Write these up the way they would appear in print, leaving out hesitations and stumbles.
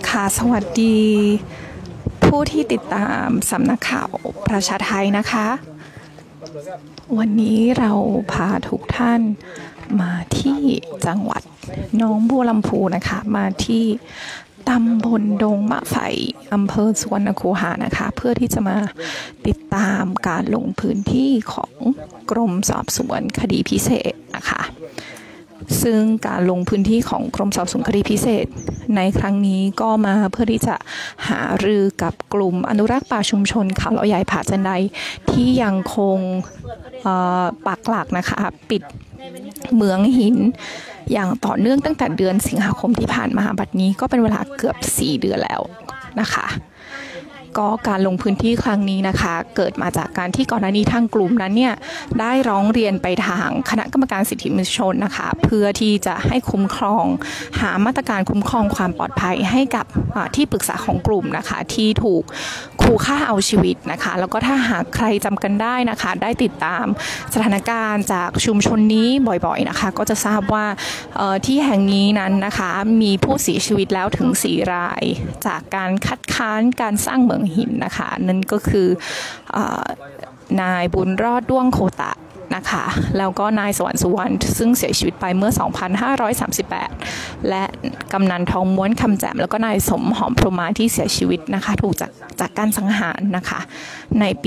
ค่ะสวัสดีผู้ที่ติดตามสำนักข่าวประชาไทยนะคะวันนี้เราพาทุกท่านมาที่จังหวัดหนองบัวลำพูนะคะมาที่ตำบลดงมะไฟอำเภอสุวรรณคูหานะคะเพื่อที่จะมาติดตามการลงพื้นที่ของกรมสอบสวนคดีพิเศษนะคะซึ่งการลงพื้นที่ของกรมสอบสวนคดีพิเศษในครั้งนี้ก็มาเพื่อที่จะหารือกับกลุ่มอนุรักษ์ป่าชุมชนเขาเราใหญ่ผาจันไดที่ยังคงปักหลักนะคะปิดเหมืองหินอย่างต่อเนื่องตั้งแต่เดือนสิงหาคมที่ผ่านมาบัดนี้ก็เป็นเวลาเกือบ4 เดือนแล้วนะคะก็การลงพื้นที่ครั้งนี้นะคะเกิดมาจากการที่ก่อนหน้านี้ทางกลุ่มนั้นเนี่ยได้ร้องเรียนไปทางคณะกรรมการสิทธิมนุษยชนนะคะเพื่อที่จะให้คุ้มครองหามาตรการคุ้มครองความปลอดภัยให้กับที่ปรึกษาของกลุ่มนะคะที่ถูกขู่ฆ่าเอาชีวิตนะคะแล้วก็ถ้าหากใครจำกันได้นะคะได้ติดตามสถานการณ์จากชุมชนนี้บ่อยๆนะคะก็จะทราบว่าที่แห่งนี้นั้นนะคะมีผู้เสียชีวิตแล้วถึง4 รายจากการคัดค้านการสร้างเหมืองหินนะคะนั่นก็คือนายบุญรอดด้วงโคตะนะคะแล้วก็นายสวรรค์สุวรรณซึ่งเสียชีวิตไปเมื่อ 2538 และกำนันทองม้วนคำแจ่มแล้วก็นายสมหอมพรหมาที่เสียชีวิตนะคะถูกจากการสังหารนะคะในปี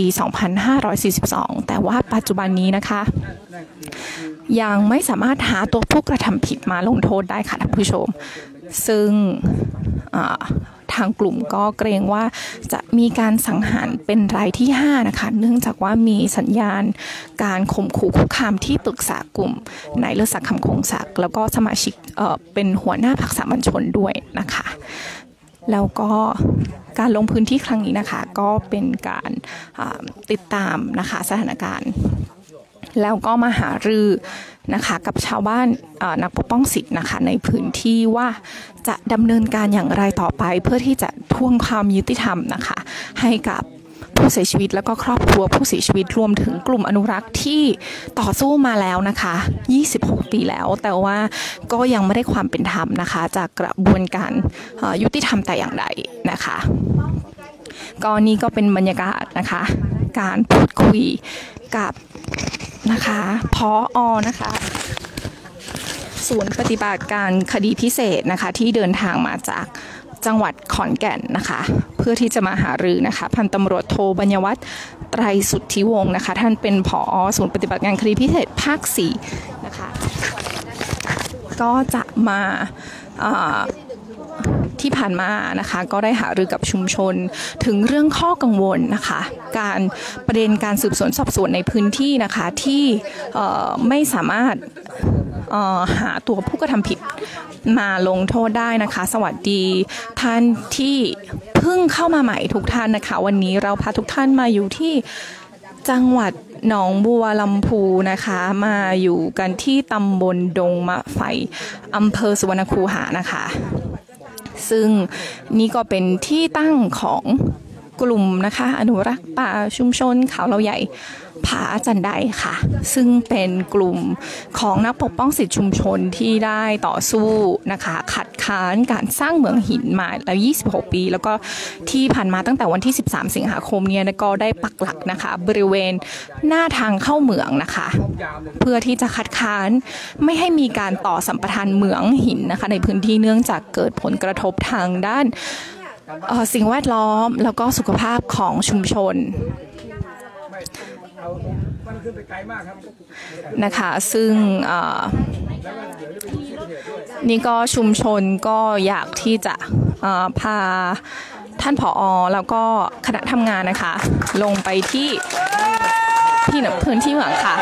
2542 แต่ว่าปัจจุบันนี้นะคะยังไม่สามารถหาตัวผู้กระทำผิดมาลงโทษได้ค่ะท่านผู้ชมซึ่งทางกลุ่มก็เกรงว่าจะมีการสังหารเป็นรายที่5นะคะเนื่องจากว่ามีสัญญาณการข่มขู่คุกคามที่ปรึกษากลุ่มนายเลิศศักดิ์คำคงศักดิ์แล้วก็สมาชิกเป็นหัวหน้าพรรคสามัญชนด้วยนะคะแล้วก็การลงพื้นที่ครั้งนี้นะคะก็เป็นการติดตามนะคะสถานการณ์แล้วก็มาหารือนะคะกับชาวบ้านนักปกป้องสิทธิ์นะคะในพื้นที่ว่าจะดำเนินการอย่างไรต่อไปเพื่อที่จะทวงความยุติธรรมนะคะให้กับผู้เสียชีวิตแล้วก็ครอบครัวผู้เสียชีวิตรวมถึงกลุ่มอนุรักษ์ที่ต่อสู้มาแล้วนะคะ26 ปีแล้วแต่ว่าก็ยังไม่ได้ความเป็นธรรมนะคะจากกระบวนการยุติธรรมแต่อย่างใดนะคะก็นี่ก็เป็นบรรยากาศนะคะการพูดคุยกับนะคะผอ.นะคะศูนย์ปฏิบัติการคดีพิเศษนะคะที่เดินทางมาจากจังหวัดขอนแก่นนะคะเพื่อที่จะมาหารือนะคะพันตำรวจโทบัญญวัฒน์ไตรสุทธิวงศ์นะคะท่านเป็นผอ.ศูนย์ปฏิบัติการคดีพิเศษภาค 4นะคะก็จะมาที่ผ่านมานะคะก็ได้หารือกับชุมชนถึงเรื่องข้อกังวลนะคะประเด็นการสืบสวนสอบสวนในพื้นที่นะคะที่ไม่สามารถหาตัวผู้กระทำผิดมาลงโทษได้นะคะสวัสดีท่านที่เพิ่งเข้ามาใหม่ทุกท่านนะคะวันนี้เราพาทุกท่านมาอยู่ที่จังหวัดหนองบัวลำพูนะคะมาอยู่กันที่ตำบลดงมะไฟอำเภอสุวรรณคูหานะคะซึ่งนี่ก็เป็นที่ตั้งของกลุ่มนะคะอนุรักษ์ป่าชุมชนเขาเราใหญ่ผาจันไดค่ะซึ่งเป็นกลุ่มของนักปกป้องสิทธิชุมชนที่ได้ต่อสู้นะคะขัดค้านการสร้างเหมืองหินมาแล้ว26 ปีแล้วก็ที่ผ่านมาตั้งแต่วันที่13 สิงหาคมเนี่ยก็ได้ปักหลักนะคะบริเวณหน้าทางเข้าเหมืองนะคะเพื่อที่จะคัดค้านไม่ให้มีการต่อสัมปทานเหมืองหินนะคะในพื้นที่เนื่องจากเกิดผลกระทบทางด้านสิ่งแวดล้อมแล้วก็สุขภาพของชุมชนนะคะซึ่งนี่ก็ชุมชนก็อยากที่จะพาท่านผอ.แล้วก็คณะทำงานนะคะลงไปที่พื้นที่เหมืองค่ะ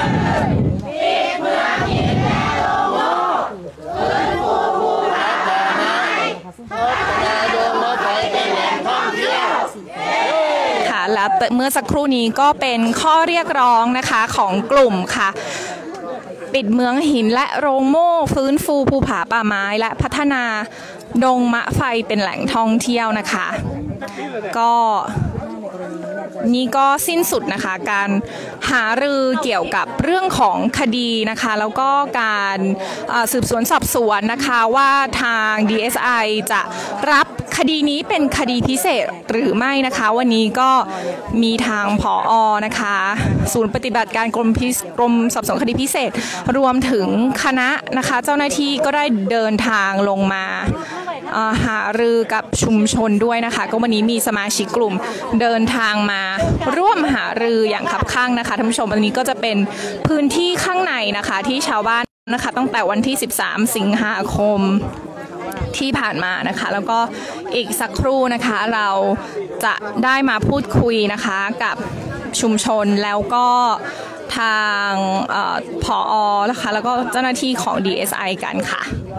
และเมื่อสักครู่นี้ก็เป็นข้อเรียกร้องนะคะของกลุ่มค่ะปิดเมืองหินและโรงโม่ฟื้นฟูภูผาป่าไม้และพัฒนาดงมะไฟเป็นแหล่งท่องเที่ยวนะคะก็นี่ก็สิ้นสุดนะคะการหารือเกี่ยวกับเรื่องของคดีนะคะแล้วก็การสืบสวนสอบสวนนะคะว่าทาง DSI จะรับคดีนี้เป็นคดีพิเศษหรือไม่นะคะวันนี้ก็มีทางผอ.นะคะศูนย์ปฏิบัติการกรมสอบสวนคดีพิเศษรวมถึงคณะนะคะเจ้าหน้าที่ก็ได้เดินทางลงมาหารือกับชุมชนด้วยนะคะก็วันนี้มีสมาชิกกลุ่มเดินทางมาร่วมหารืออย่างคับคั่งนะคะท่านผู้ชมอันนี้ก็จะเป็นพื้นที่ข้างในนะคะที่ชาวบ้านนะคะตั้งแต่วันที่13 สิงหาคมที่ผ่านมานะคะแล้วก็อีกสักครู่นะคะเราจะได้มาพูดคุยนะคะกับชุมชนแล้วก็ทางผอ.นะคะแล้วก็เจ้าหน้าที่ของ DSI กันค่ะ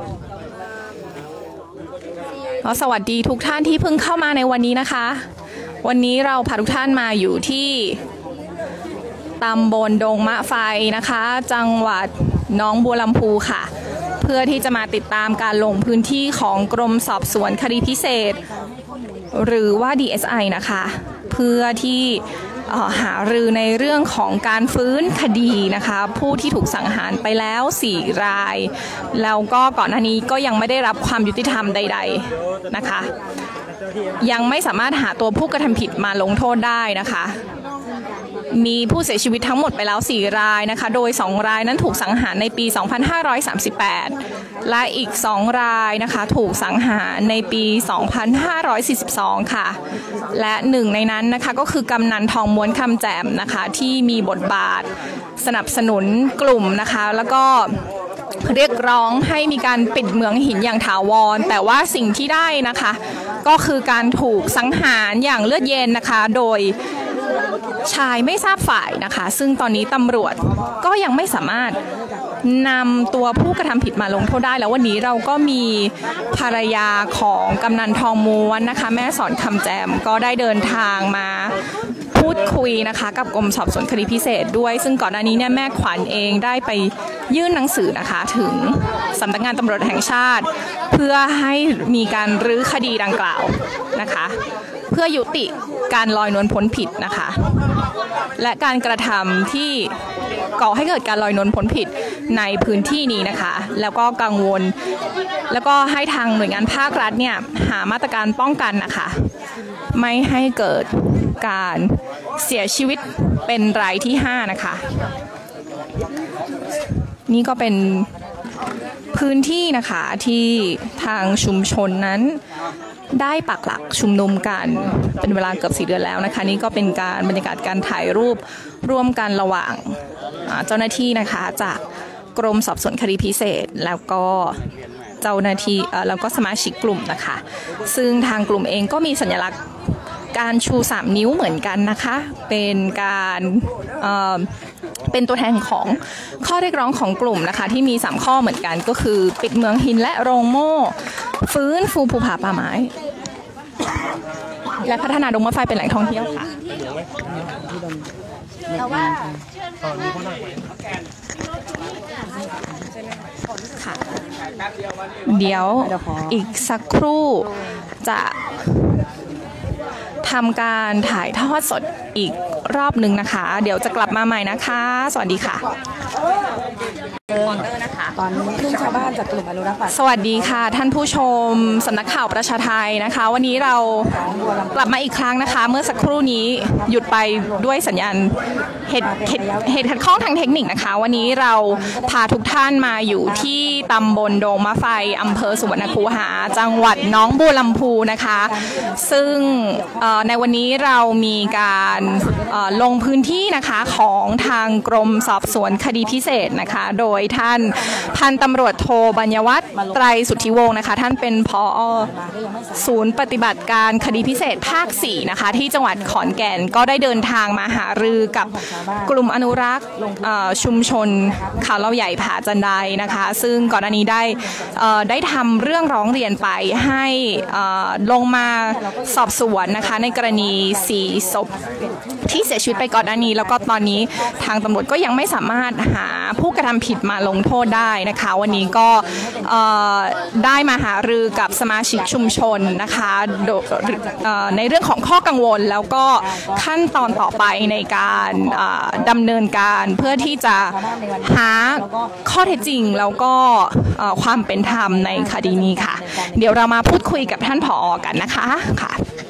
สวัสดีทุกท่านที่เพิ่งเข้ามาในวันนี้นะคะวันนี้เราพาทุกท่านมาอยู่ที่ตำบลดงมะไฟนะคะจังหวัดหนองบัวลำพูค่ะเพื่อที่จะมาติดตามการลงพื้นที่ของกรมสอบสวนคดีพิเศษหรือว่า DSI นะคะเพื่อที่หารือในเรื่องของการฟื้นคดีนะคะผู้ที่ถูกสังหารไปแล้ว4 รายแล้วก็ก่อนหน้านี้ก็ยังไม่ได้รับความยุติธรรมใดๆนะคะยังไม่สามารถหาตัวผู้กระทำผิดมาลงโทษได้นะคะมีผู้เสียชีวิตทั้งหมดไปแล้ว4 รายนะคะโดย2 รายนั้นถูกสังหารในปี 2538 และอีก2 รายนะคะถูกสังหารในปี 2542 ค่ะและหนึ่งในนั้นนะคะก็คือกำนันทองม้วนคำแจ่มนะคะที่มีบทบาทสนับสนุนกลุ่มนะคะแล้วก็เรียกร้องให้มีการปิดเหมืองหินอย่างถาวรแต่ว่าสิ่งที่ได้นะคะก็คือการถูกสังหารอย่างเลือดเย็นนะคะโดยชายไม่ทราบฝ่ายนะคะซึ่งตอนนี้ตำรวจก็ยังไม่สามารถนำตัวผู้กระทำผิดมาลงโทษได้แล้ววันนี้เราก็มีภรรยาของกำนันทองม้วนนะคะแม่สอนคำแจมก็ได้เดินทางมาพูดคุยนะคะกับกรมสอบสวนคดีพิเศษด้วยซึ่งก่อนหน้านี้เนี่ยแม่ขวัญเองได้ไปยื่นหนังสือนะคะถึงสำนักงานตำรวจแห่งชาติเพื่อให้มีการรื้อคดีดังกล่าวนะคะเพื่อยุติการลอยนวลพ้นผิดนะคะและการกระทำที่ก่อให้เกิดการลอยนวลพ้นผิดในพื้นที่นี้นะคะแล้วก็กังวลแล้วก็ให้ทางหน่วยงานภาครัฐเนี่ยหามาตรการป้องกันนะคะไม่ให้เกิดการเสียชีวิตเป็นรายที่5นะคะนี่ก็เป็นพื้นที่นะคะที่ทางชุมชนนั้นได้ปักหลักชุมนุมกันเป็นเวลาเกือบ4 เดือนแล้วนะคะนี่ก็เป็นการบรรยากาศการถ่ายรูปร่วมกันระหว่างเจ้าหน้าที่นะคะจากกรมสอบสวนคดีพิเศษแล้วก็เจ้าหน้าที่แล้วก็สมาชิกกลุ่มนะคะซึ่งทางกลุ่มเองก็มีสัญลักษณ์การชู3 นิ้วเหมือนกันนะคะเป็นการเป็นตัวแทนของข้อเรียกร้องของกลุ่มนะคะที่มี3 ข้อเหมือนกันก็คือปิดเมืองหินและโรงโม่ฟื้นฟูภูผาป่าไม้และพัฒนาดงมะไฟเป็นแหล่งท่องเที่ยวค่ะค่ะเดี๋ยวอีกสักครู่จะทำการถ่ายทอดสดอีกรอบหนึ่งนะคะเดี๋ยวจะกลับมาใหม่นะคะสวัสดีค่ะตอนนี้ชาวบ้านจากกลุ่มอนุรักษ์ป่าสวัสดีค่ะท่านผู้ชมสำนักข่าวประชาไทยนะคะวันนี้เรากลับมาอีกครั้งนะคะเมื่อสักครู่นี้หยุดไปด้วยสัญญาณเหตุขัดข้องทางเทคนิคนะคะวันนี้เราพาทุกท่านมาอยู่ที่ตำบลดงมะไฟอำเภอสุวรรณคูหาจังหวัดหนองบัวลำพูนะคะซึ่งในวันนี้เรามีการลงพื้นที่นะคะของทางกรมสอบสวนคดีพิเศษนะคะโดยท่านพันตำรวจโทบัญญวัฒน์ไตรสุทธิวงศ์นะคะท่านเป็นผอ.ศูนย์ปฏิบัติการคดีพิเศษภาค4นะคะที่จังหวัดขอนแก่นก็ได้เดินทางมาหารือกับกลุ่มอนุรักษ์ชุมชนเขาเล่าใหญ่ผาจันไดนะคะซึ่งก่อนหน้านี้ได้ทำเรื่องร้องเรียนไปให้ลงมาสอบสวนนะคะในกรณี4 ศพที่เสียชีวิตไปก่อนหน้านี้แล้วก็ตอนนี้ทางตำรวจก็ยังไม่สามารถหาผู้กระทำผิดมาลงโทษได้นะคะวันนี้ก็ได้มาหารือกับสมาชิกชุมชนนะคะในเรื่องของข้อกังวลแล้วก็ขั้นตอนต่อไปในการดำเนินการเพื่อที่จะหาข้อเท็จจริงแล้วก็ความเป็นธรรมในคดีนี้ค่ะเดี๋ยวเรามาพูดคุยกับท่านผอ.กันนะคะค่ะ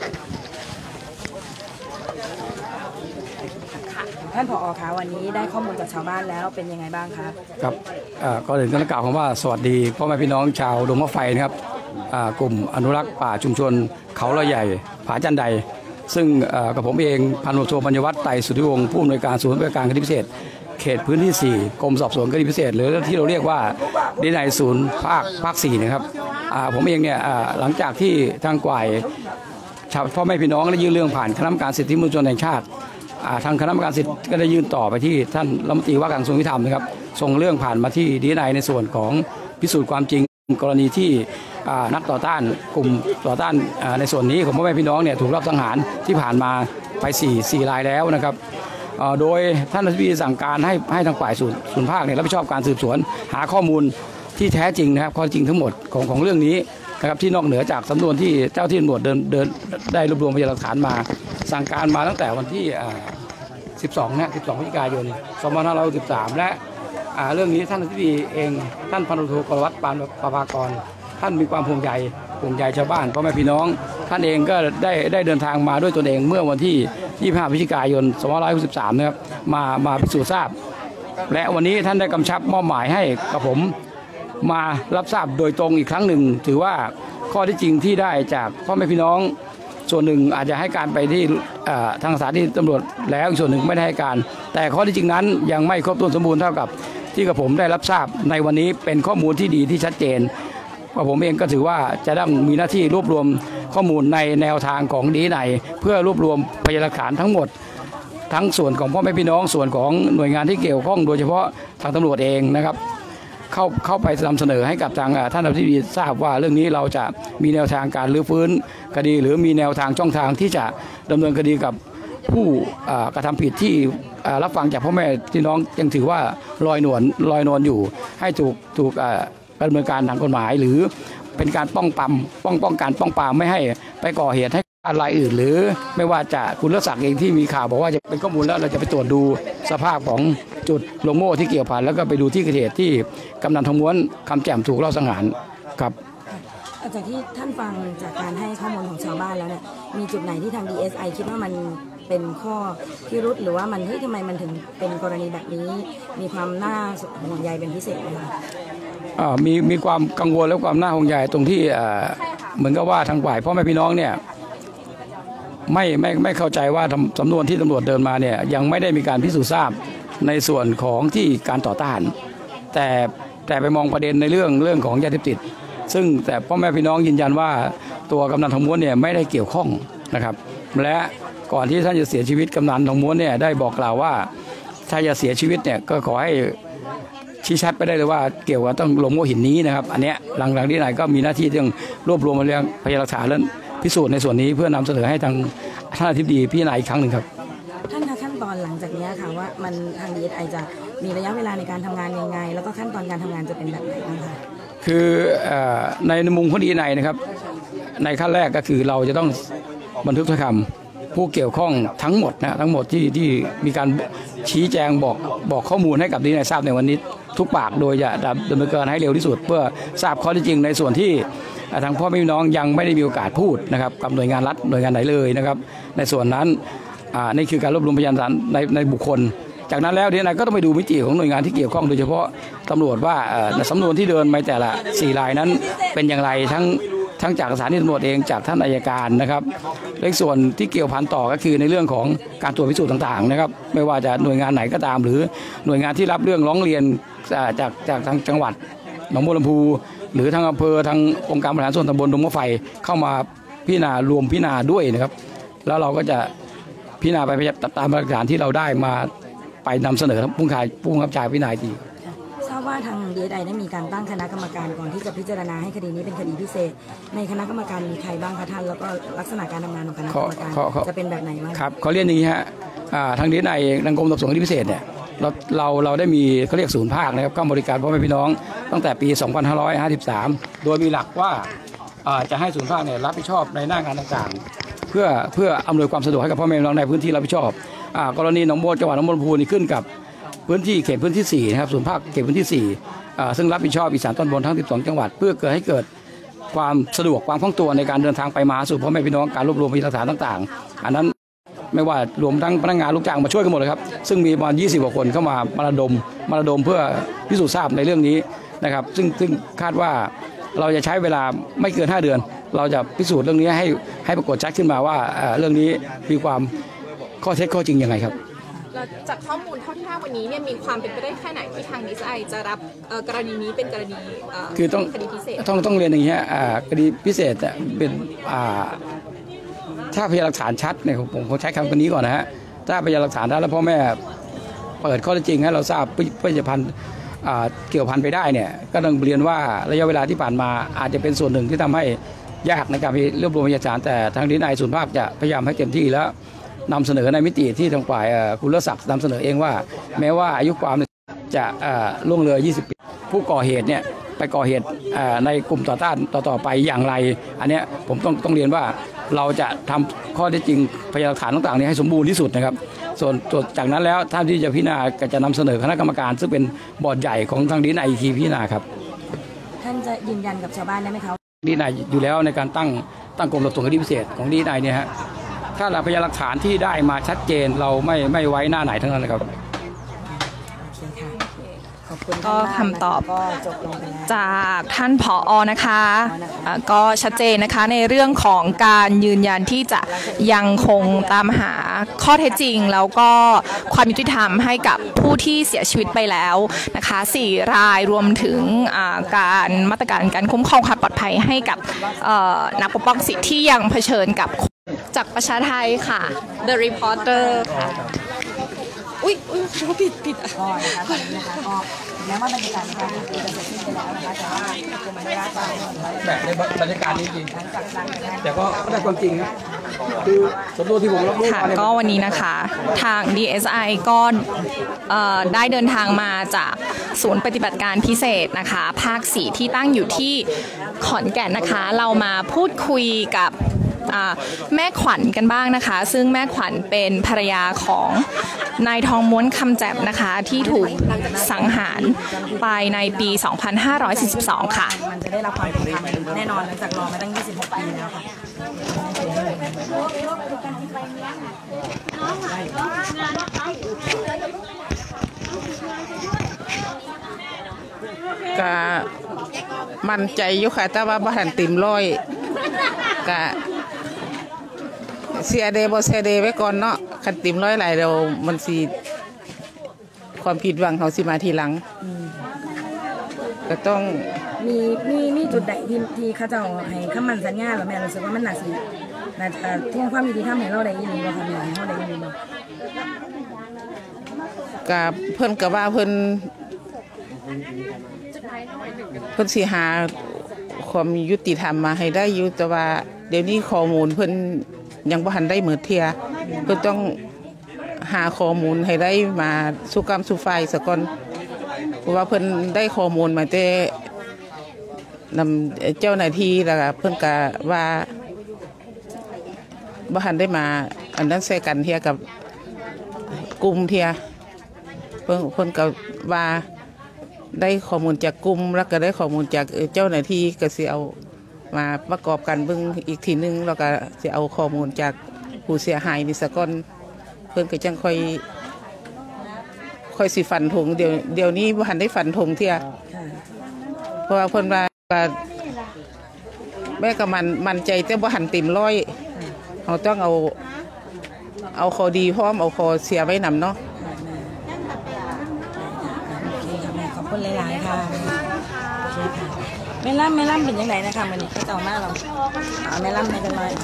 ท่านผอ.คะวันนี้ได้ข้อมูลจากชาวบ้านแล้วเป็นยังไงบ้างคะครับก็เลยต้องกล่าวคำว่าสวัสดีพ่อแม่พี่น้องชาวดงมะไฟนะครับกลุ่มอนุรักษ์ป่าชุมชนเขาละใหญ่ผาจันไดซึ่งกับผมเองพันตำรวจโทปัญญวัฒน์ไตรสุทธิวงศ์ผู้อำนวยการศูนย์ปฏิบัติการคดีพิเศษเขตพื้นที่4กรมสอบสวนคดีพิเศษหรือที่เราเรียกว่าดีในศูนย์ภาค4นะครับผมเองเนี่ยหลังจากที่ทางฝ่ายพ่อแม่พี่น้องได้ยื่นเรื่องผ่านคณะกรรมการสิทธิมนุษยชนแห่งชาติทางคณะกรรมการสิทธิก็ได้ยื่นต่อไปที่ท่านรัฐมนตรีว่าการกระทรวงยุติธรรมนะครับส่งเรื่องผ่านมาที่ดีในส่วนของพิสูจน์ความจริงกรณีที่นักต่อต้านกลุ่มต่อต้านในส่วนนี้ของพ่อแม่พี่น้องเนี่ยถูกรอบสังหารที่ผ่านมาไป4รายแล้วนะครับโดยท่านอธิบดีสั่งการให้ทางฝ่ายศูนย์ภาคเนี่ยรับผิดชอบการสืบสวนหาข้อมูลที่แท้จริงนะครับข้อจริงทั้งหมดของเรื่องนี้นะครับที่นอกเหนือจากสำนวนที่เจ้าที่ตำรวจเดินได้รวบรวมพยานหลักฐานมาสั่งการมาตั้งแต่วันที่12พฤศจิกายน2563และเรื่องนี้ท่านอธิบดีเองท่านพันตำรวจโทกรวัฒน์ปานประภากรท่านมีความห่วงใยชาวบ้านพ่อแม่พี่น้องท่านเองก็ได้เดินทางมาด้วยตนเองเมื่อวันที่25พฤศจิกายน2563นะครับมาพิสูจน์ทราบและวันนี้ท่านได้กำชับมอบหมายให้กับผมมารับทราบโดยตรงอีกครั้งหนึ่งถือว่าข้อที่จริงที่ได้จากพ่อแม่พี่น้องส่วนหนึ่งอาจจะให้การไปที่ทางสถานีตำรวจแล้วอีกส่วนหนึ่งไม่ได้ให้การแต่ข้อที่จริงนั้นยังไม่ครบถ้วนสมบูรณ์เท่ากับที่กับผมได้รับทราบในวันนี้เป็นข้อมูลที่ดีที่ชัดเจนว่าผมเองก็ถือว่าจะต้องมีหน้าที่รวบรวมข้อมูลในแนวทางของดีในเพื่อรวบรวมพยานหลักฐานทั้งหมดทั้งส่วนของพ่อแม่พี่น้องส่วนของหน่วยงานที่เกี่ยวข้องโดยเฉพาะทางตำรวจเองนะครับเข้าไปนำเสนอให้กับทางท่านอธิบดีทราบว่าเรื่องนี้เราจะมีแนวทางการรื้อฟื้นคดีหรือมีแนวทางช่องทางที่จะดำเนินคดีกับผู้กระทำผิดที่รับฟังจากพ่อแม่พี่น้องยังถือว่าลอยนวลอยู่ให้ถูกดำเนินการทางกฎหมายหรือเป็นการป้องกันป้องปรามไม่ให้ไปก่อเหตุให้อะไรอื่นหรือไม่ว่าจะคุณรักษาเองที่มีข่าวบอกว่าจะเป็นข้อมูลแล้วเราจะไปตรวจดูสภาพของจุดลงโม่ที่เกี่ยวพันแล้วก็ไปดูที่เกิดเหตุที่กำนันทองม้วนคำแจ่มถูกลอบสังหารครับจากที่ท่านฟังจากการให้ข้อมูลของชาวบ้านแล้วเนี่ยมีจุดไหนที่ทาง DSI คิดว่ามันเป็นข้อพิรุธหรือว่ามันทำไมมันถึงเป็นกรณีแบบนี้มีความน่าห่วงใยเป็นพิเศษไหมคะมีความกังวลและความน่าห่วงใยตรงที่เหมือนกับว่าทางฝ่ายพ่อแม่พี่น้องเนี่ยไม่เข้าใจว่าสำนวนที่ตำรวจเดินมาเนี่ยยังไม่ได้มีการพิสูจน์ทราบในส่วนของที่การต่อต้านแต่ไปมองประเด็นในเรื่องของยาเสพติดซึ่งแต่พ่อแม่พี่น้องยืนยันว่าตัวกำนันทองม้วนเนี่ยไม่ได้เกี่ยวข้องนะครับและก่อนที่ท่านจะเสียชีวิตกำนันทองม้วนเนี่ยได้บอกกล่าวว่าถ้าจะเสียชีวิตเนี่ยก็ขอให้ชี้ชัดไปได้เลยว่าเกี่ยวกับต้องลงโม่หินนี้นะครับอันเนี้ยหลังที่ไหนก็มีหน้าที่ต้องรวบรวมพยานหลักฐานและพิสูจน์ในส่วนนี้เพื่อนำเสนอให้ทางท่านอธิบดีพิจารณาอีกครั้งหนึ่งครับท่านคะขั้นตอนหลังจากนี้ค่ะว่ามันทาง DSI จะมีระยะเวลาในการทำงานยังไงแล้วก็ขั้นตอนการทำงานจะเป็นแบบไหนบ้างคะคือในมุมของ DSI นะครับในขั้นแรกก็คือเราจะต้องบันทึกถ้อยคำผู้เกี่ยวข้องทั้งหมดทั้งหมดที่มีการชี้แจงบอกข้อมูลให้กับ DSI ทราบในวันนี้ทุกปากโดยจะดำเนินการให้เร็วที่สุดเพื่อทราบข้อเท็จจริงในส่วนที่ทางพ่อแม่พี่น้องยังไม่ได้มีโอกาสพูดนะครับกับหน่วยงานรัฐหน่วยงานไหนเลยนะครับในส่วนนั้นนี่คือการรวบรวมพยานหลักฐานในบุคคลจากนั้นแล้วDSIก็ต้องไปดูมิติของหน่วยงานที่เกี่ยวข้องโดยเฉพาะตำรวจว่าสำนวนที่เดินมาแต่ละ4รายนั้นเป็นอย่างไรทั้งจากสถานีตำรวจเองจากท่านอัยการนะครับและส่วนที่เกี่ยวพันต่อก็คือในเรื่องของการตรวจพิสูจน์ต่างๆนะครับไม่ว่าจะหน่วยงานไหนก็ตามหรือหน่วยงานที่รับเรื่องร้องเรียนจากทางจังหวัดหนองบัวลำพูหรือทางอำเภอทางองค์การบริหารส่วนตำบลดงมะไฟเข้ามาพิจารณารวมพิจารณาด้วยนะครับแล้วเราก็จะพิจารณาไปตามหลักฐานที่เราได้มาไปนำเสนอผู้บังคับบัญชาพิจารณาทีทราบว่าทาง DSI ได้มีการตั้งคณะกรรมการก่อนที่จะพิจารณาให้คดีนี้เป็นคดีพิเศษในคณะกรรมการมีใครบ้างคะท่านแล้วก็ลักษณะการทำงานของคณะกรรมการจะเป็นแบบไหนบ้างครับเขาเรียนอย่างนี้ฮะทางDSIเองทางกรมสอบสวนคดีพิเศษเนี่ยเราได้มีเขาเรียกศูนย์ภาคนะครับเข้าบริการพ่อแม่พี่น้องตั้งแต่ปี 2553 โดยมีหลักว่าจะให้ศูนย์ภาคเนี่ยรับผิดชอบในหน้างานต่างๆเพื่ออำนวยความสะดวกให้กับพ่อแม่พี่น้องในพื้นที่รับผิดชอบกรณีหนองบัวจังหวัดหนองบัวลำพูนี่ขึ้นกับพื้นที่เขตพื้นที่4นะครับศูนย์ภาคเขตพื้นที่4ซึ่งรับผิดชอบอีสานตอนบนทั้ง12จังหวัดเพื่อให้เกิดความสะดวกความคล่องตัวในการเดินทางไปมาสู่พ่อแม่พี่น้องการรวบรวมพยานหลักฐานต่างๆอันนั้นไม่ว่ารวมทั้งพนักงานลูกจ้างมาช่วยกันหมดเลยครับซึ่งมีประมาณ20กว่าคนเข้ามาระดมเพื่อพิสูจน์ทราบในเรื่องนี้นะครับซึ่งคาดว่าเราจะใช้เวลาไม่เกิน5 เดือนเราจะพิสูจน์เรื่องนี้ให้ปรากฏชัดขึ้นมาว่าเรื่องนี้มีความข้อเท็จข้อจริงยังไงครับจากข้อมูลเท่าที่ได้วันนี้เนี่ยมีความเป็นไปได้แค่ไหนที่ทาง DSI จะรับกรณีนี้เป็นกรณีคือคดีพิเศษต้องเรียนอย่างนี้คดีพิเศษเป็นถ้าพยานหลักฐานชัดเนี่ยผมใช้คำนี้ก่อนนะฮะถ้าพยานหลักฐานได้แล้วพ่อแม่เปิดข้อเท็จจริงให้เราทราบผลิตภัณฑ์เกี่ยวพันไปได้เนี่ยก็ต้องเรียนว่าระยะเวลาที่ผ่านมาอาจจะเป็นส่วนหนึ่งที่ทำให้ยากในการรวบรวมพยานหลักฐานแต่ทาง DSI ศูนย์ภาคจะพยายามให้เต็มที่แล้วนำเสนอในมิติที่ทางฝ่ายคุณเลิศศักดิ์นำเสนอเองว่าแม้ว่าอายุความจะล่วงเลย20 ปีผู้ก่อเหตุเนี่ยไปก่อเหตุในกลุ่มต่อต้านต่อไปอย่างไรอันนี้ผมต้องเรียนว่าเราจะทำข้อเท็จจริงพยานหลักฐานต่างๆนี้ให้สมบูรณ์ที่สุดนะครับส่วนจากนั้นแล้วท่านที่จะพิจารณาก็จะนำเสนอคณะกรรมการซึ่งเป็นบอร์ดใหญ่ของทางDSIอีกทีพิจารณาครับท่านจะยืนยันกับชาวบ้านได้ไหมครับ DSIอยู่แล้วในการตั้งกรมสอบสวนคดีพิเศษของDSIเนี่ยฮะถ้าเราพยานหลักฐานที่ได้มาชัดเจนเราไม่ไว้หน้าไหนทั้งนั้นเลยครับก็คำตอบจากท่านผอ.นะคะก็ชัดเจนนะคะในเรื่องของการยืนยันที่จะยังคงตามหาข้อเท็จจริงแล้วก็ความยุติธรรมให้กับผู้ที่เสียชีวิตไปแล้วนะคะ4 รายรวมถึงการมาตรการการคุ้มครองความปลอดภัยให้กับนักปกป้องสิทธิ์ที่ยังเผชิญกับจากประชาไทยค่ะ The Reporter ค่ะอุ้ยผิดก็นะคะตอนนี้นะคะก็แม้ว่าบรรยากาศในการพูดคุยจะเสร็จสิ้นไปแล้วนะคะแต่ว่ากรมอนุรักษ์ป่าแบบในบรรยากาศนี้จริงแต่ก็ได้ความจริงนะคือสำนวนที่ผมรับรู้ค่ะก็วันนี้นะคะทาง DSI ก็ได้เดินทางมาจากศูนย์ปฏิบัติการพิเศษนะคะภาค 4ที่ตั้งอยู่ที่ขอนแก่นนะคะเรามาพูดคุยกับแม่ขวัญกันบ้างนะคะซึ่งแม่ขวัญเป็นภรรยาของนายทองม้วนคำแจ่มนะคะที่ถูกสังหารไปในปี 2542 ค่ะมันจะได้รับความเป็นธรรมแน่นอนหลังจากรอมาตั้ง26 ปีแล้วค่ะก็มั่นใจอยู่ค่ะแต่ว่าบ่ทันเต็มร้อยก็เสียเดย์บ่เสียเดย์ไว้ก่อนเนาะคันเต็มร้อยหลายเรามันสิความผิดหวังเขาสิมาทีหลังก็ต้องมีจุดใดที่เขาจะให้คำมั่นสัญญาหรือแม่รู้สึกว่ามันน่าจะทวงความยุติธรรมให้เราได้ยินบ่ค่ะแม่ให้เราได้ยินบ่กับเพิ่นก็ว่าเพิ่นสิหาความยุติธรรมมาให้ได้อยู่แต่ว่าเดี๋ยวนี้ข้อมูลเพิ่นยังบ่ทันได้เหมือนเทียเพิ่นต้องหาข้อมูลให้ได้มาสู่กรรมสู่ฝ่ายซะก่อนเพราะว่าเพิ่นได้ข้อมูลมาแต่นำเจ้าหน้าที่แล้วก็เพิ่นก็ว่าบ่ทันได้มาอันนั้นใส่กันเทียกับกลุ่มเทียเพิ่นก็ว่าได้ข้อมูลจากกลุ่มแล้วก็ได้ข้อมูลจากเจ้าหน้าที่ก็สิเอามาประกอบกันเบิ่งอีกทีนึงแล้วก็สิเอาข้อมูลจากผู้เสียหายนี่ซะก่อนเพิ่นก็จังค่อยสิฟันธงเดี๋ยวนี้บ่ทันได้ฟันธงเทียเพราะว่าเพิ่นว่าแม่ก็มั่นใจแต่บ่ทันเต็มร้อยเฮาต้องเอาข้อดีพร้อมเอาข้อเสียไว้นำเนาะขอบคุณหลายๆค่ะแม่ล่ำเป็นยังไงนะคะวันนี้เขาเจ้ามาเราแม่ล่ำในกันเลย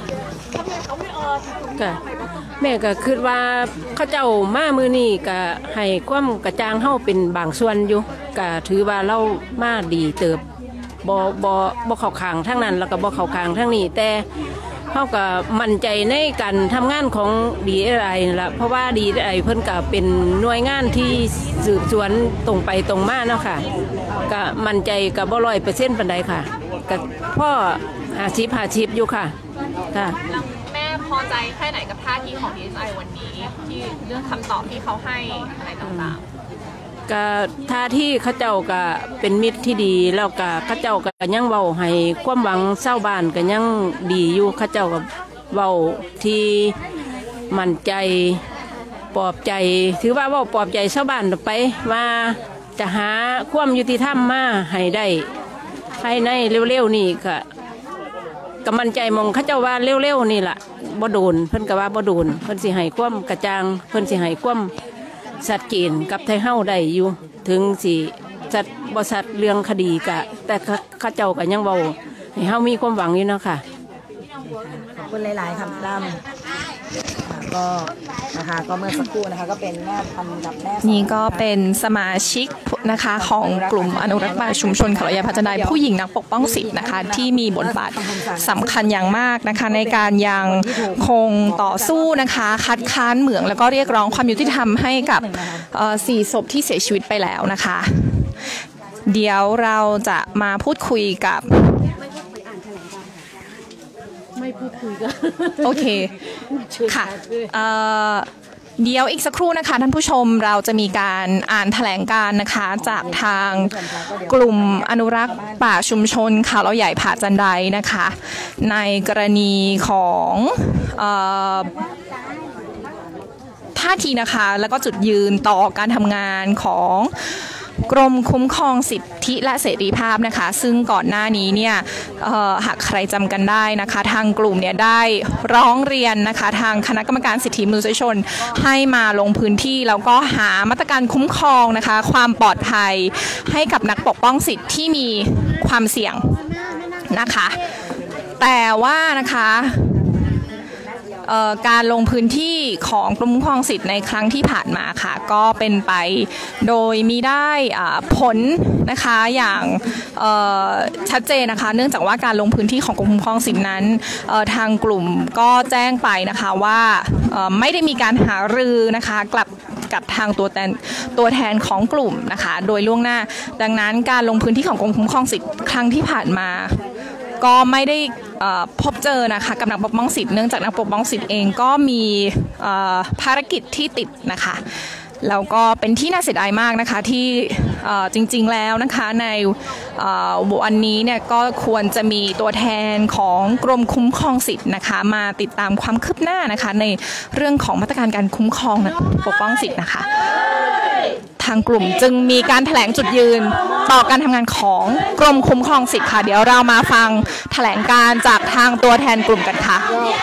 ก็แม่ก็คิดว่าเขาเจ้ามามือนี่ก็ให้ความกระจ่างเฮาเป็นบางส่วนอยู่ก็ถือว่าเรามาดีเติบบ่เข้าข้างทั้งนั้นแล้วก็บ่เข้าข้างทั้งนี้แต่เขาก็มั่นใจในการทำงานของ DSI นั่นละเพราะว่า DSI เพิ่นก็เป็นหน่วยงานที่สืบสวนตรงไปตรงมาเนาะค่ะก็มั่นใจกับบ่100%ปานใดค่ะก็พ่อ50อยู่ค่ะค่ะแม่พอใจแค่ไหนกับท่าทีของ DSI วันนี้ที่เรื่องคำตอบที่เขาให้อะไรต่างๆก็ท่าที่เขาเจ้าก็เป็นมิตรที่ดีแล้วก็เขาเจ้าก็ยังเว้าให้ความหวังเศร้าบ้านก็ยังดีอยู่เขาเจ้าก็เว้าที่มั่นใจปลอบใจถือว่าเว้าปลอบใจชาวบ้านไปว่าจะหาความยุติธรรมมาให้ได้ภายในเร็วๆนี่ก็มั่นใจมองเขาเจ้าว่าเร็วๆนี่ล่ะบ่โดนเพิ่นก็ว่าบ่โดนเพิ่นสิให้ความกระจ่างเพิ่นสิให้ความชัดเจนกับไทยเฮาได้อยู่ถึงสิชัดบ่ชัดเรื่องคดีกะแต่เขาเจ้าก็ยังเว้าให้เฮามีความหวังอยู่เนาะค่ะขอบคุณหลายๆครับตั้มก็นะคะก็เมื่อสักครู่นะคะก็เป็นแม่พันธุ์กับแม่นี่ก็เป็นสมาชิกนะคะของกลุ่มอนุรักษ์ป่าชุมชนเขาใหญ่พัฒนาผู้หญิงนักปกป้องสิทธิ์นะคะที่มีบทบาทสำคัญอย่างมากนะคะในการยังคงต่อสู้นะคะคัดค้านเหมืองแล้วก็เรียกร้องความยุติธรรมให้กับ4 ศพที่เสียชีวิตไปแล้วนะคะเดี๋ยวเราจะมาพูดคุยกับไม่พูดคุยกันโอเคค่ะเดี๋ยวอีกสักครู่นะคะท่านผู้ชมเราจะมีการอ่านแถลงการณ์นะคะจากทางกลุ่มอนุรักษ์ป่าชุมชนเขาเราใหญ่ผาจันไดนะคะในกรณีของท่าทีนะคะแล้วก็จุดยืนต่อการทำงานของกรมคุ้มครองสิทธิและเสรีภาพนะคะซึ่งก่อนหน้านี้เนี่ยหากใครจำกันได้นะคะทางกลุ่มเนี่ยได้ร้องเรียนนะคะทางคณะกรรมการสิทธิมนุษยชนให้มาลงพื้นที่แล้วก็หามาตรการคุ้มครองนะคะความปลอดภัยให้กับนักปกป้องสิทธิที่มีความเสี่ยงนะคะแต่ว่านะคะการลงพื้นที่ของกรมคุ้มครองสิทธิ์ในครั้งที่ผ่านมาค่ะก็เป็นไปโดยมีได้ผลนะคะอย่างชัดเจนนะคะเนื่องจากว่าการลงพื้นที่ของกรมคุ้มครองสิทธิ์นั้นทางกลุ่มก็แจ้งไปนะคะว่าไม่ได้มีการหารือนะคะกับทางตัวแทนของกลุ่มนะคะโดยล่วงหน้าดังนั้นการลงพื้นที่ของกรมคุ้มครองสิทธิ์ครั้งที่ผ่านมาก็ไม่ได้พบเจอนะคะกับนักปกป้องสิทธิ์เนื่องจากนักปกป้องสิทธิ์เองก็มีภารกิจที่ติดนะคะแล้วก็เป็นที่น่าเสียดายมากนะคะที่จริงๆแล้วนะคะในวันนี้เนี่ยก็ควรจะมีตัวแทนของกรมคุ้มครองสิทธิ์นะคะมาติดตามความคืบหน้านะคะในเรื่องของมาตรการการคุ้มครองปกป้องสิทธิ์นะคะทางกลุ่มจึงมีการแถลงจุดยืนต่อการทำงานของกรมคุ้มครองสิทธิ์ค่ะเดี๋ยวเรามาฟังแถลงการจากทางตัวแทนกลุ่มกันค่ะ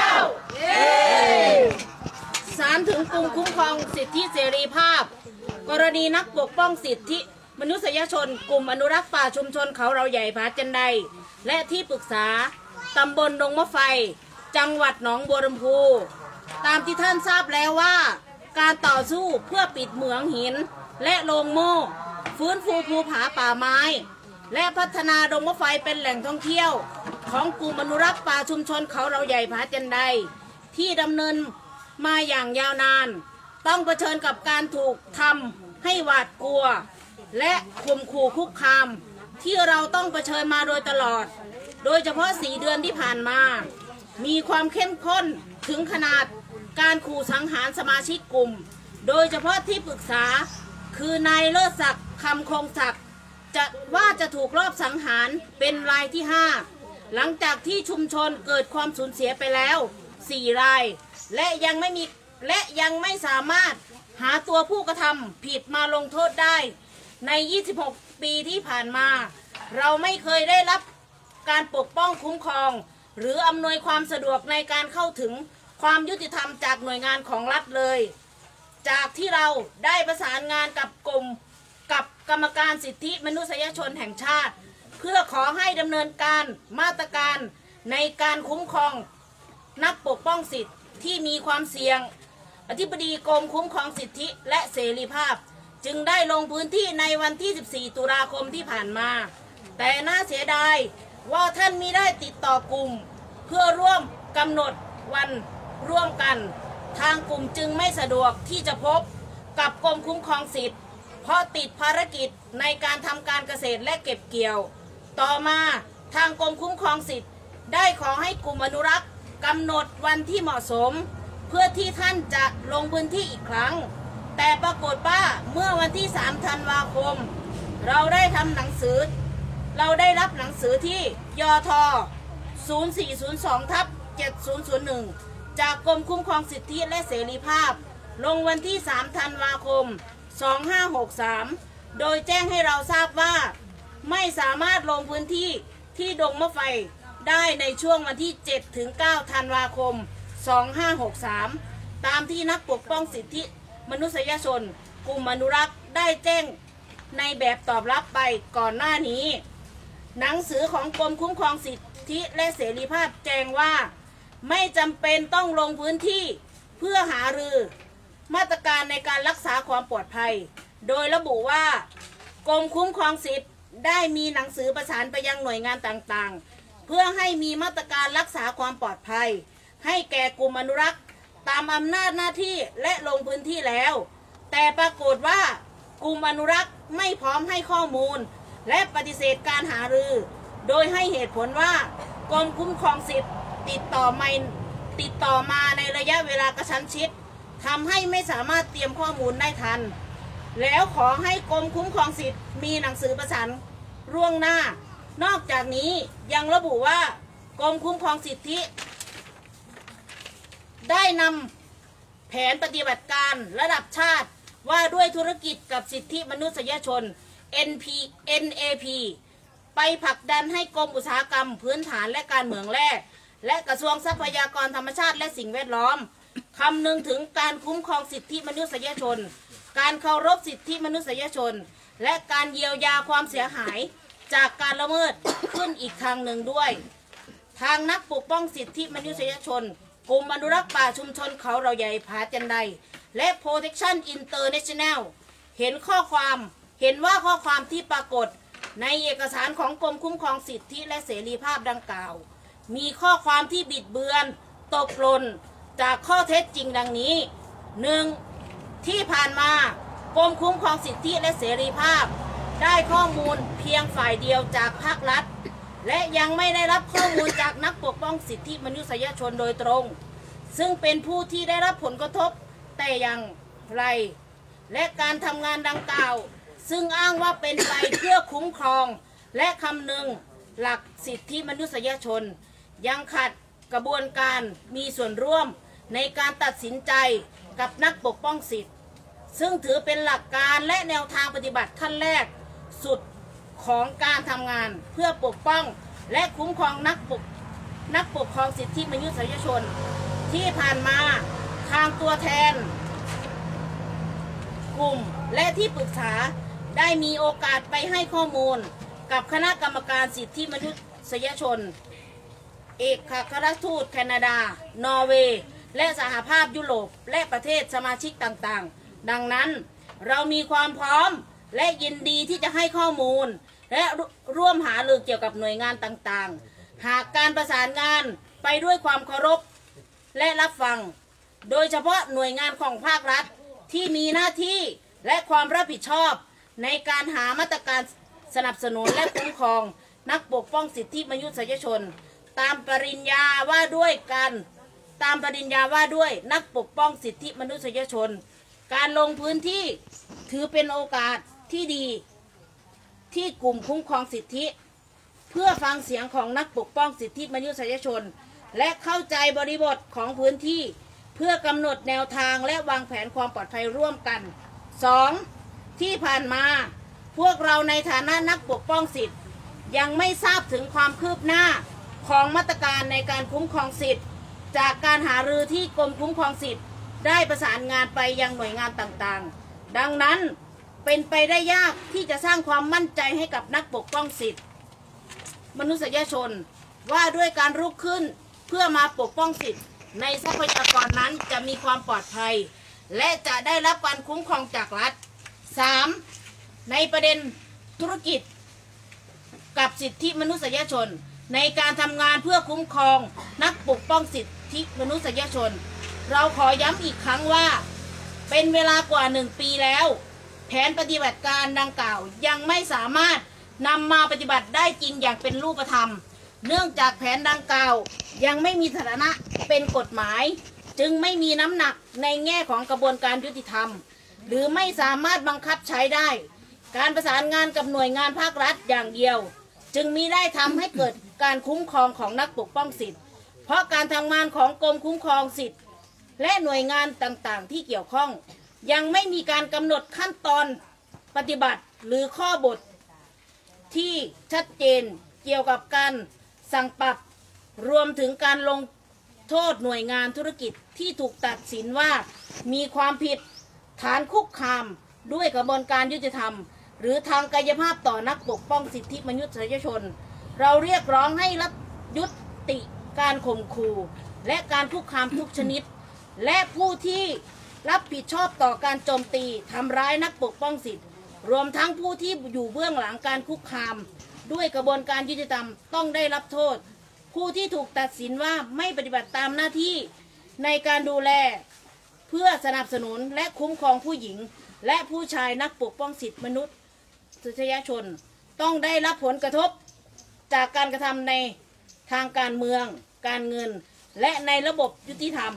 ศาลถึงกลุ่มคุ้มครองสิทธิเสรีภาพกรณีนักปกป้องสิทธิมนุษยชนกลุ่มอนุรักษ์ป่าชุมชนเขาเราใหญ่ผาจันไดและที่ปรึกษาตำบลดงมะไฟจังหวัดหนองบัวลำพูตามที่ท่านทราบแล้วว่าการต่อสู้เพื่อปิดเหมืองหินและโรงโม่ฟื้นฟูภูผาป่าไม้และพัฒนาดงมะไฟเป็นแหล่งท่องเที่ยวของกลุ่มอนุรักษ์ป่าชุมชนเขาเราใหญ่ผาจันไดที่ดำเนินมาอย่างยาวนานต้องเผชิญกับการถูกทำให้หวาดกลัวและข่มขู่คุกคามที่เราต้องเผชิญมาโดยตลอดโดยเฉพาะ4 เดือนที่ผ่านมามีความเข้มข้นถึงขนาดการขู่สังหารสมาชิกกลุ่มโดยเฉพาะที่ปรึกษาคือนายเลิศศักดิ์คำคงศักดิ์จะถูกลอบสังหารเป็นรายที่ 5หลังจากที่ชุมชนเกิดความสูญเสียไปแล้ว4 รายและยังไม่สามารถหาตัวผู้กระทำผิดมาลงโทษได้ใน26 ปีที่ผ่านมาเราไม่เคยได้รับการปกป้องคุ้มครองหรืออำนวยความสะดวกในการเข้าถึงความยุติธรรมจากหน่วยงานของรัฐเลยจากที่เราได้ประสานงานกับกรรมการสิทธิมนุษยชนแห่งชาติเพื่อขอให้ดำเนินการมาตรการในการคุ้มครองนักปกป้องสิทธิที่มีความเสี่ยงอธิบดีกรมคุ้มครองสิทธิและเสรีภาพจึงได้ลงพื้นที่ในวันที่14 ตุลาคมที่ผ่านมาแต่น่าเสียดายว่าท่านมิได้ติดต่อกลุ่มเพื่อร่วมกำหนดวันร่วมกันทางกลุ่มจึงไม่สะดวกที่จะพบกับกรมคุ้มครองสิทธิ์เพราะติดภารกิจในการทำการเกษตรและเก็บเกี่ยวต่อมาทางกรมคุ้มครองสิทธิ์ได้ขอให้กลุ่มอนุรักษ์กำหนดวันที่เหมาะสมเพื่อที่ท่านจะลงพื้นที่อีกครั้งแต่ปรากฏว่าเมื่อวันที่3 ธันวาคมเราได้รับหนังสือที่ยท 0402/7001 จากกรมคุ้มครองสิทธิและเสรีภาพลงวันที่3 ธันวาคม 2563 โดยแจ้งให้เราทราบว่าไม่สามารถลงพื้นที่ที่ดงมะไฟได้ในช่วงวันที่ 7-9 ธันวาคม 2563 ตามที่นักปกป้องสิทธิมนุษยชนกลุ่มอนุรักษ์ได้แจ้งในแบบตอบรับไปก่อนหน้านี้หนังสือของกรมคุ้มครองสิทธิและเสรีภาพแจ้งว่าไม่จำเป็นต้องลงพื้นที่เพื่อหารือมาตรการในการรักษาความปลอดภัยโดยระบุว่ากรมคุ้มครองสิทธิ์ได้มีหนังสือประสานไปยังหน่วยงานต่างๆเพื่อให้มีมาตรการรักษาความปลอดภัยให้แก่กลุ่มอนุรักษ์ตามอำนาจหน้าที่และลงพื้นที่แล้วแต่ปรากฏว่ากลุ่มอนุรักษ์ไม่พร้อมให้ข้อมูลและปฏิเสธการหารือโดยให้เหตุผลว่ากรมคุ้มครองสิทธิ์ติดต่อมาในระยะเวลากระชั้นชิดทำให้ไม่สามารถเตรียมข้อมูลได้ทันแล้วขอให้กรมคุ้มครองสิทธิ์มีหนังสือประสานล่วงหน้านอกจากนี้ยังระบุว่ากรมคุ้มครองสิทธิได้นำแผนปฏิบัติการระดับชาติว่าด้วยธุรกิจกับสิทธิมนุษยชน NAP ไปผลักดันให้กรมอุตสาหกรรมพื้นฐานและการเหมืองแร่และกระทรวงทรัพยากรธรรมชาติและสิ่งแวดล้อมคำนึงถึงการคุ้มครองสิทธิมนุษยชนการเคารพสิทธิมนุษยชนและการเยียวยาความเสียหายจากการละเมิดขึ้นอีกทางหนึ่งด้วยทางนักปกป้องสิทธิมนุษยชนกลุ่มอนุรักษ์ป่าชุมชนเขาเราใหญ่ผาจันไดและ Protection International เห็นว่าข้อความที่ปรากฏในเอกสารของกรมคุ้มครองสิทธิและเสรีภาพดังกล่าวมีข้อความที่บิดเบือนตกหล่นจากข้อเท็จจริงดังนี้ 1. ที่ผ่านมากรมคุ้มครองสิทธิและเสรีภาพได้ข้อมูลเพียงฝ่ายเดียวจากภาครัฐและยังไม่ได้รับข้อมูลจากนักปกป้องสิทธิมนุษยชนโดยตรงซึ่งเป็นผู้ที่ได้รับผลกระทบแต่อย่างไรและการทำงานดังกล่าวซึ่งอ้างว่าเป็นไปเพื่อคุ้มครองและคำนึงหลักสิทธิมนุษยชนยังขัดกระบวนการมีส่วนร่วมในการตัดสินใจกับนักปกป้องสิทธิซึ่งถือเป็นหลักการและแนวทางปฏิบัติขั้นแรกสุดของการทำงานเพื่อปกป้องและคุ้มครองนักปกครองสิทธิมนุษยชนที่ผ่านมาทางตัวแทนกลุ่มและที่ปรึกษาได้มีโอกาสไปให้ข้อมูลกับคณะกรรมการสิทธิมนุษยชนเอกอัครราชทูตแคนาดานอร์เวย์และสหภาพยุโรปและประเทศสมาชิกต่างๆดังนั้นเรามีความพร้อมและยินดีที่จะให้ข้อมูลและร่วมหารือเกี่ยวกับหน่วยงานต่างๆหากการประสานงานไปด้วยความเคารพและรับฟังโดยเฉพาะหน่วยงานของภาครัฐที่มีหน้าที่และความรับผิดชอบในการหามาตรการสนับสนุนและคุ้มครองนักปกป้องสิทธิมนุษยชนตามปริญญาว่าด้วยนักปกป้องสิทธิมนุษยชนการลงพื้นที่ถือเป็นโอกาสที่ดีที่กลุ่มคุ้มครองสิทธิเพื่อฟังเสียงของนักปกป้องสิทธิมนุษยชนและเข้าใจบริบทของพื้นที่เพื่อกำหนดแนวทางและวางแผนความปลอดภัยร่วมกัน 2. ที่ผ่านมาพวกเราในฐานะนักปกป้องสิทธิ์ยังไม่ทราบถึงความคืบหน้าของมาตรการในการคุ้มครองสิทธิ์จากการหารือที่กรมคุ้มครองสิทธิ์ได้ประสานงานไปยังหน่วยงานต่างๆดังนั้นเป็นไปได้ยากที่จะสร้างความมั่นใจให้กับนักปกป้องสิทธิมนุษยชนว่าด้วยการลุกขึ้นเพื่อมาปกป้องสิทธิในทรัพยากรนั้นจะมีความปลอดภัยและจะได้รับการคุ้มครองจากรัฐ 3. ในประเด็นธุรกิจกับสิทธิมนุษยชนในการทำงานเพื่อคุ้มครองนักปกป้องสิทธิมนุษยชนเราขอย้ำอีกครั้งว่าเป็นเวลากว่า1 ปีแล้วแผนปฏิบัติการดังกล่าวยังไม่สามารถนำมาปฏิบัติได้จริงอย่างเป็นรูปธรรมเนื่องจากแผนดังกล่าวยังไม่มีสถานะเป็นกฎหมายจึงไม่มีน้ำหนักในแง่ของกระบวนการยุติธรรมหรือไม่สามารถบังคับใช้ได้การประสานงานกับหน่วยงานภาครัฐอย่างเดียวจึงมิได้ทำให้เกิดการคุ้มครองของนักปกป้องสิทธิเพราะการทำงานของกรมคุ้มครองสิทธิและหน่วยงานต่างๆที่เกี่ยวข้องยังไม่มีการกำหนดขั้นตอนปฏิบัติหรือข้อบทที่ชัดเจนเกี่ยวกับการสั่งปรับรวมถึงการลงโทษหน่วยงานธุรกิจที่ถูกตัดสินว่ามีความผิดฐานคุกคามด้วยกระบวนการยุติธรรมหรือทางกายภาพต่อนักปกป้องสิทธิมนุษยชนเราเรียกร้องให้ยุติการข่มขู่และการคุกคามทุกชนิดและผู้ที่รับผิดชอบต่อการโจมตีทำร้ายนักปกป้องสิทธิรวมทั้งผู้ที่อยู่เบื้องหลังการคุกคามด้วยกระบวนการยุติธรรมต้องได้รับโทษผู้ที่ถูกตัดสินว่าไม่ปฏิบัติตามหน้าที่ในการดูแลเพื่อสนับสนุนและคุ้มครองผู้หญิงและผู้ชายนักปกป้องสิทธิมนุษยชนต้องได้รับผลกระทบจากการกระทำในทางการเมืองการเงินและในระบบยุติธรรม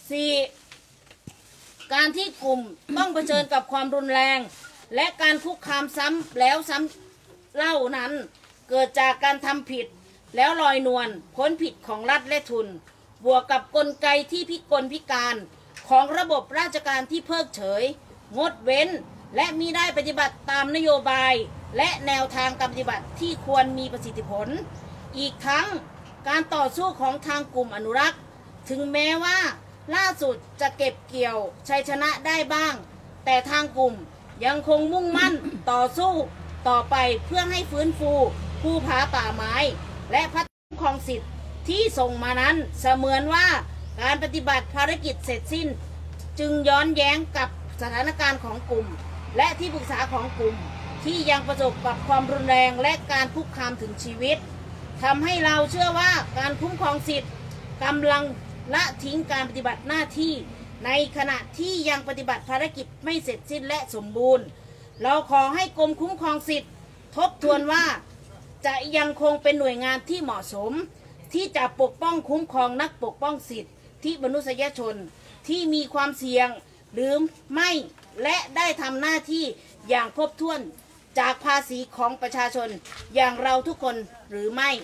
4. การที่กลุ่มต้องเผชิญกับความรุนแรงและการคุกคามซ้ำแล้วซ้ำเล่านั้นเกิดจากการทำผิดแล้วลอยนวลพ้นผิดของรัฐและทุนบวกกับกลไกที่พิกลพิการของระบบราชการที่เพิกเฉยงดเว้นและมิได้ปฏิบัติตามนโยบายและแนวทางการปฏิบัติที่ควรมีประสิทธิผลอีกทั้งการต่อสู้ของทางกลุ่มอนุรักษ์ถึงแม้ว่าล่าสุดจะเก็บเกี่ยวชัยชนะได้บ้างแต่ทางกลุ่มยังคงมุ่งมั่นต่อสู้ต่อไปเพื่อให้ฟื้นฟูภูผาป่าไม้และพัฒนาครองสิทธิ์ที่ส่งมานั้นเสมือนว่าการปฏิบัติภารกิจเสร็จสิ้นจึงย้อนแย้งกับสถานการณ์ของกลุ่มและที่ปรึกษาของกลุ่มที่ยังประสบกับความรุนแรงและการคุกคามถึงชีวิตทำให้เราเชื่อว่าการคุ้มครองสิทธิ์กำลังละทิ้งการปฏิบัติหน้าที่ในขณะที่ยังปฏิบัติภารกิจไม่เสร็จสิ้นและสมบูรณ์เราขอให้กรมคุ้มครองสิทธิ์ทบทวนว่าจะยังคงเป็นหน่วยงานที่เหมาะสมที่จะปกป้องคุ้มครองนักปกป้องสิทธิมนุษยชนที่มีความเสี่ยงหรือไม่และได้ทำหน้าที่อย่างครบถ้วนจากภาษีของประชาชนอย่างเราทุกคนหรือไม่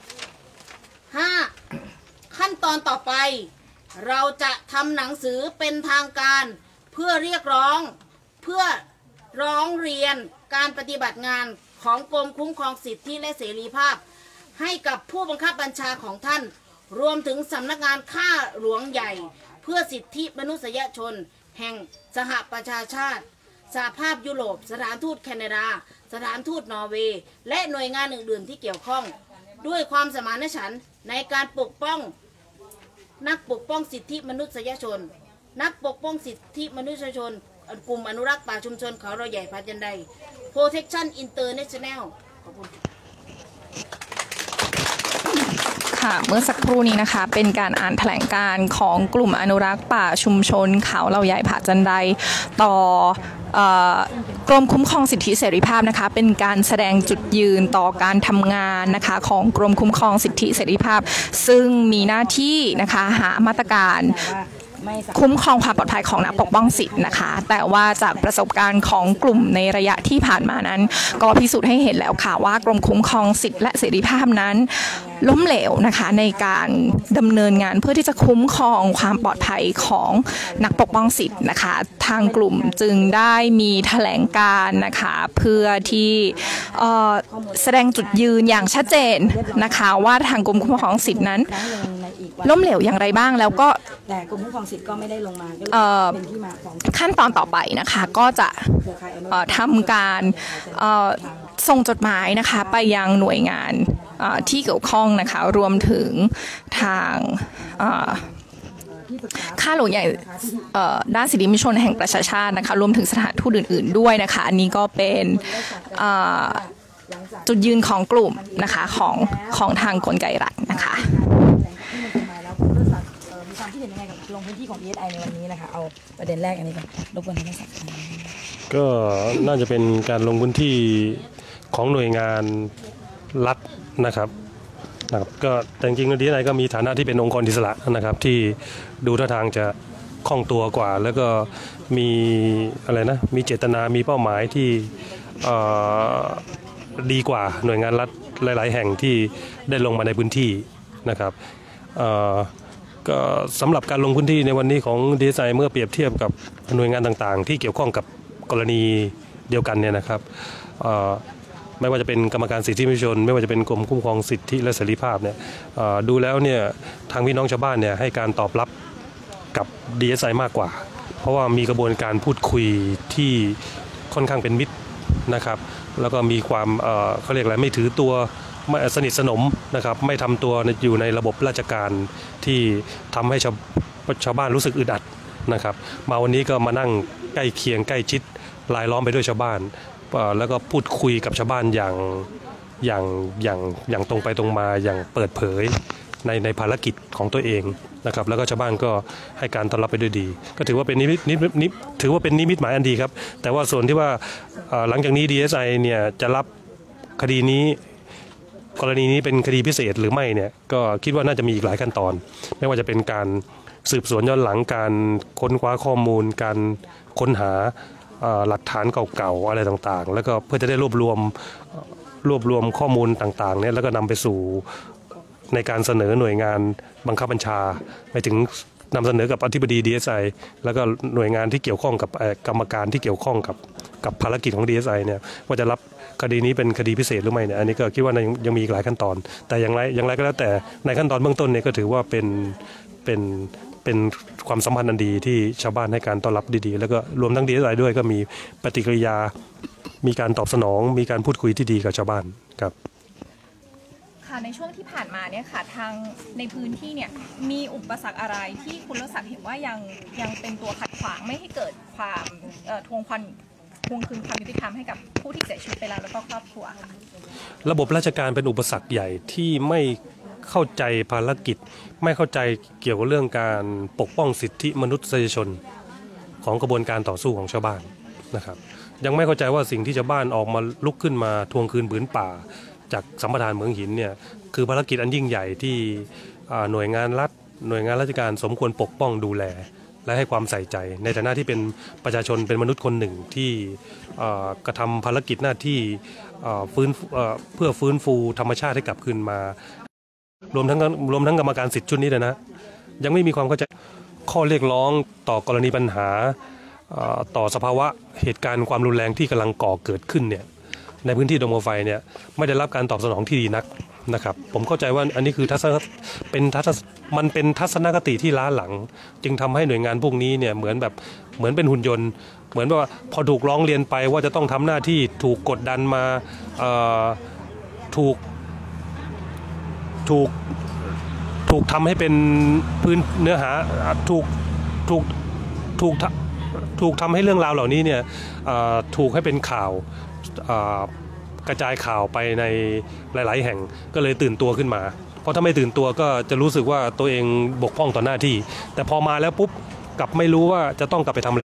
5. ขั้นตอนต่อไปเราจะทำหนังสือเป็นทางการเพื่อเรียกร้องเรียนการปฏิบัติงานของกรมคุ้มครองสิทธิและเสรีภาพให้กับผู้บังคับบัญชาของท่านรวมถึงสำนักงานข้าหลวงใหญ่เพื่อสิทธิมนุษยชนแห่งสหประชาชาติสหภาพยุโรปสถานทูตแคนาดาสถานทูตนอร์เวย์และหน่วยงานอื่นๆที่เกี่ยวข้องด้วยความสมานฉันท์ในการปกป้องนักปกป้องสิทธิมนุษยชนนักปกป้องสิทธิมนุษยชนกลุ่มอนุรักษ์ป่าชุมชนเขาเราใหญ่ผาจันได Protection International ขอบคุณค่ะเมื่อสักครู่นี้นะคะเป็นการอ่านแถลงการณ์ของกลุ่มอนุรักษ์ป่าชุมชนเขาเราใหญ่ผาจันไดต่อกรมคุ้มครองสิทธิเสรีภาพนะคะเป็นการแสดงจุดยืนต่อการทำงานนะคะของกรมคุ้มครองสิทธิเสรีภาพซึ่งมีหน้าที่นะคะหามาตรการคุ้มครองความปลอดภัยของนักปกป้องสิทธิ์นะคะแต่ว่าจากประสบการณ์ของกลุ่มในระยะที่ผ่านมานั้นก็พิสูจน์ให้เห็นแล้วค่ะว่ากรมคุ้มครองสิทธิ์และเสรีภาพนั้นล้มเหลวนะคะในการดำเนินงานเพื่อที่จะคุ้มครองความปลอดภัยของนักปกป้องสิทธิ์นะคะทางกลุ่มจึงได้มีแถลงการนะคะเพื่อที่แสดงจุดยืนอย่างชัดเจนนะคะว่าทางกรมคุ้มครองสิทธินั้นล้มเหลวอย่างไรบ้างแล้วก็แต่กรมคุ้มครองสิทธิ์ก็ไม่ได้ลงมาเป็นที่มาของขั้นตอนต่อไปนะคะก็จะทำการส่งจดหมายนะคะไปยังหน่วยงานที่เกี่ยวข้องนะคะรวมถึงทางข้าหลวงใหญ่ด้านสิทธิมนุษยชนแห่งประชาชาตินะคะรวมถึงสถานทูตอื่นๆด้วยนะคะอันนี้ก็เป็นจุดยืนของกลุ่มนะคะของทางกลไกรัฐนะคะกับลงพื้นที่ของ DSI ในวันนี้นะคะเอาประเด็นแรกอันนี้ก่อนรบกวนท่านศักดิ์ก็น่าจะเป็นการลงพื้นที่ของหน่วยงานรัฐนะครับก็แต่จริงๆ DSI ก็มีฐานะที่เป็นองค์กรอิสระนะครับที่ดูท่าทางจะคล่องตัวกว่าแล้วก็มีอะไรนะมีเจตนามีเป้าหมายที่ดีกว่าหน่วยงานรัฐหลายๆแห่งที่ได้ลงมาในพื้นที่นะครับก็สำหรับการลงพื้นที่ในวันนี้ของ DSI เมื่อเปรียบเทียบกับหน่วยงานต่างๆที่เกี่ยวข้องกับกรณีเดียวกันเนี่ยนะครับไม่ว่าจะเป็นกรรมการสิทธิมนุษยชนไม่ว่าจะเป็นกรมคุ้มครองสิทธิและเสรีภาพเนี่ยดูแล้วเนี่ยทางพี่น้องชาวบ้านเนี่ยให้การตอบรับกับ DSI มากกว่าเพราะว่ามีกระบวนการพูดคุยที่ค่อนข้างเป็นมิตรนะครับแล้วก็มีความเขาเรียกอะไรไม่ถือตัวสนิทสนมนะครับไม่ทำตัวอยู่ในระบบราชการที่ทำให้ชาวบ้านรู้สึกอึดอัดนะครับมาวันนี้ก็มานั่งใกล้เคียงใกล้ชิดรายล้อมไปด้วยชาวบ้านแล้วก็พูดคุยกับชาวบ้านอย่างตรงไปตรงมาอย่างเปิดเผยในภารกิจของตัวเองนะครับแล้วก็ชาวบ้านก็ให้การต้อนรับไปด้วยดีก็ถือว่าเป็นนิมิตหมายอันดีครับแต่ว่าส่วนที่ว่าหลังจากนี้ DSI เนี่ยจะรับคดีนี้กรณีนี้เป็นคดีพิเศษหรือไม่เนี่ยก็คิดว่าน่าจะมีอีกหลายขั้นตอนไม่ว่าจะเป็นการสืบสวนย้อนหลังการค้นคว้าข้อมูลการค้นหาหลักฐานเก่าๆอะไรต่างๆแล้วก็เพื่อจะได้รวบรวมข้อมูลต่างๆเนี่ยแล้วก็นำไปสู่ในการเสนอหน่วยงานบังคับบัญชาไปถึงนำเสนอกับอธิบดี DSI แล้วก็หน่วยงานที่เกี่ยวข้องกับกรรมการที่เกี่ยวข้องกับภารกิจของ DSI เนี่ยว่าจะรับคดีนี้เป็นคดีพิเศษหรือไม่เนี่ยอันนี้ก็คิดว่ายังมีอีกหลายขั้นตอนแต่อย่างไรก็แล้วแต่ในขั้นตอนเบื้องต้นเนี่ยก็ถือว่าเป็นความสัมพันธ์อันดีที่ชาวบ้านให้การต้อนรับดีๆแล้วก็รวมทั้ง DSI ด้วยก็มีปฏิกิริยามีการตอบสนองมีการพูดคุยที่ดีกับชาวบ้านครับค่ะในช่วงที่ผ่านมาเนี่ยค่ะทางในพื้นที่เนี่ยมีอุปสรรคอะไรที่คุณรักษาเห็นว่ายังเป็นตัวขัดขวางไม่ให้เกิดความทวงคืนความยุติธรรมให้กับผู้ที่เสียชีวิตไปแล้วก็ครอบครัวค่ะระบบราชการเป็นอุปสรรคใหญ่ที่ไม่เข้าใจภารกิจไม่เข้าใจเกี่ยวกับเรื่องการปกป้องสิทธิมนุษยชนของกระบวนการต่อสู้ของชาวบ้านนะครับยังไม่เข้าใจว่าสิ่งที่ชาวบ้านออกมาลุกขึ้นมาทวงคืนผืนป่าจากสัมปทานเหมืองหินเนี่ยคือภารกิจอันยิ่งใหญ่ที่หน่วยงานรัฐหน่วยงานราชการสมควรปกป้องดูแลและให้ความใส่ใจในฐานะที่เป็นประชาชนเป็นมนุษย์คนหนึ่งที่กระทำภารกิจหน้าที่เพื่อฟื้นฟูธรรมชาติให้กลับคืนมารวมทั้งกรรมการสิทธิ์ชุดนี้เลยนะยังไม่มีความเข้าใจข้อเรียกร้องต่อกรณีปัญหาต่อสภาวะเหตุการณ์ความรุนแรงที่กำลังก่อเกิดขึ้นเนี่ยในพื้นที่ดงบัวไฟเนี่ยไม่ได้รับการตอบสนองที่ดีนักนะครับผมเข้าใจว่าอันนี้คือมันเป็นทัศนคติที่ล้าหลังจึงทำให้หน่วยงานพวกนี้เนี่ยเหมือนเป็นหุ่นยนต์เหมือนว่าพอถูกร้องเรียนไปว่าจะต้องทำหน้าที่ถูกกดดันมาถูกทำให้เป็นพื้นเนื้อหาถูกทำให้เรื่องราวเหล่านี้เนี่ยถูกให้เป็นข่าวกระจายข่าวไปในหลายๆแห่งก็เลยตื่นตัวขึ้นมาเพราะถ้าไม่ตื่นตัวก็จะรู้สึกว่าตัวเองบกพร่องต่อหน้าที่แต่พอมาแล้วปุ๊บกลับไม่รู้ว่าจะต้องกลับไปทำอะไร